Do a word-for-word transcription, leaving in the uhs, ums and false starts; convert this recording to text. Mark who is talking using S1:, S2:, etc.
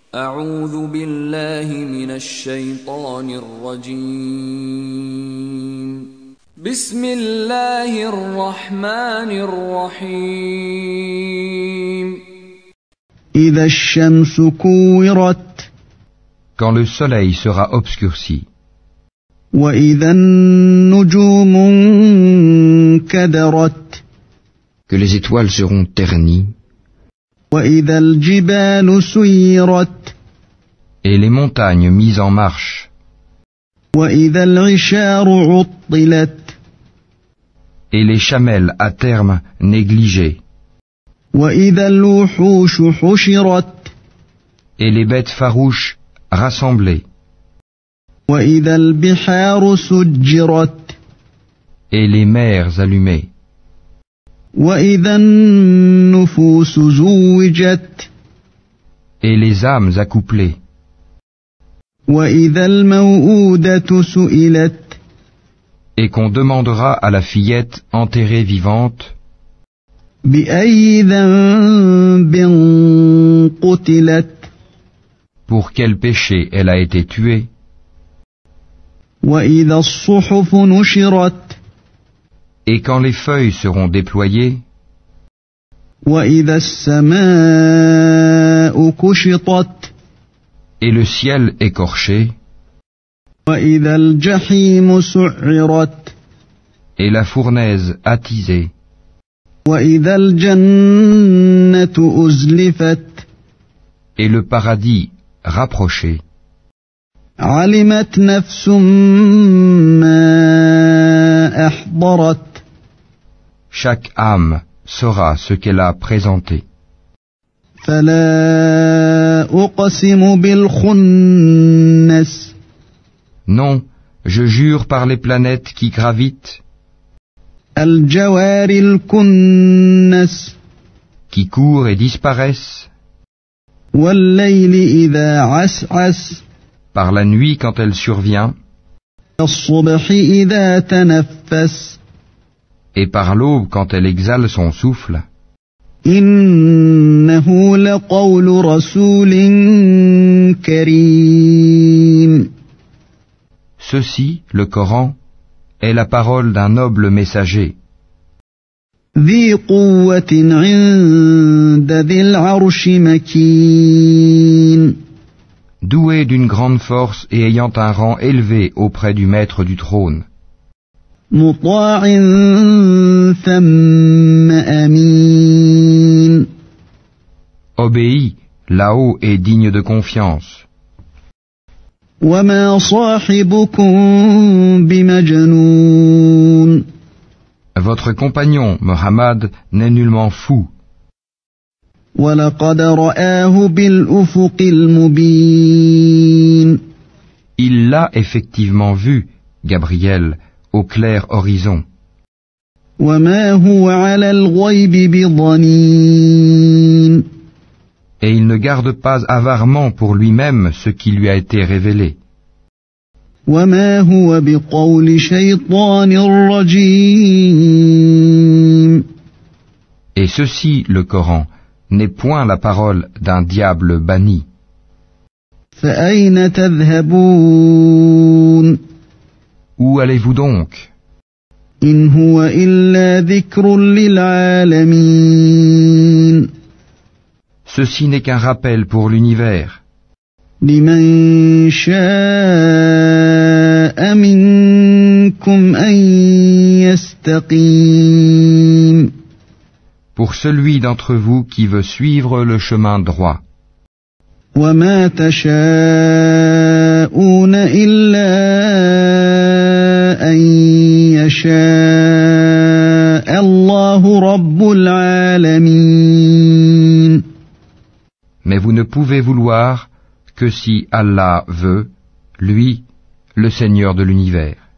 S1: أعوذ بالله من الشيطان الرجيم بسم الله الرحمن الرحيم
S2: إذا الشمس كورت
S3: Quand le soleil sera obscurci,
S2: وإذا النجوم انكدرت
S4: que les étoiles seront ternies,
S2: وإذا الجبال سيرت
S3: et les montagnes mises en marche,
S2: وإذا العشار عطلت
S3: et les chamelles à terme négligées,
S2: وإذا الوحوش حشرت
S3: et les bêtes farouches rassemblées,
S2: وإذا البحار سجرت
S3: et les mers allumées,
S2: وإذا النفوس زوجت
S3: et les âmes accouplées,
S2: وإذا الموءودة سئلت
S3: et qu'on demandera à la fillette enterrée vivante,
S2: بأي ذنب قتلت
S3: pour quel péché elle a été tuée,
S2: وإذا الصحف نشرت
S3: et quand les feuilles seront déployées,
S2: وإذا السماء كشطت
S3: et le ciel écorché,
S2: وإذا الجحيم سعرت
S3: et la fournaise attisée,
S2: وإذا الجنة أزلفت
S3: et le paradis rapproché.
S2: علمت نفس ما أحضرت
S3: Chaque âme saura ce qu'elle a présenté.
S2: فلا أقسم بالخنس
S3: Non, je jure par les planètes qui gravitent,
S2: الجوار الكنس
S3: qui courent et disparaissent,
S2: والليل إذا عسعس
S3: par la nuit quand elle survient,
S2: الصبح إذا تنفس
S3: et par l'aube quand elle exhale son souffle.
S2: إنه لقول رسول كريم
S3: Ceci, le Coran, est la parole d'un noble messager,
S2: ذي قوة عند ذي العرش مكين
S3: doué d'une grande force et ayant un rang élevé auprès du maître du trône,
S2: مطاع ثم أمين
S3: obéi, là-haut et digne de confiance.
S2: وما صاحبكم بمجنون
S3: Votre compagnon, Mohammed, n'est nullement fou,
S2: ولقد رآه بالأفق المبين
S3: il l'a effectivement vu, Gabriel, au clair horizon,
S2: وما هو على الغيب بضنين
S3: et il ne garde pas avarement pour lui-même ce qui lui a été révélé,
S2: وما هو بقول شيطان رجيم
S3: et ceci, le Coran, n'est point la parole d'un diable banni.
S2: فأين تذهبون
S3: Où allez-vous donc?
S2: إن هو إلا ذكر للعالمين
S3: Ceci n'est qu'un rappel pour l'univers,
S2: لمن شاء منكم أن يستقيم
S3: pour celui d'entre vous qui veut suivre le chemin droit.
S2: وما تشاءون إلا أن يشاء الله رب العالمين
S3: Mais vous ne pouvez vouloir que si Allah veut, lui, le Seigneur de l'univers.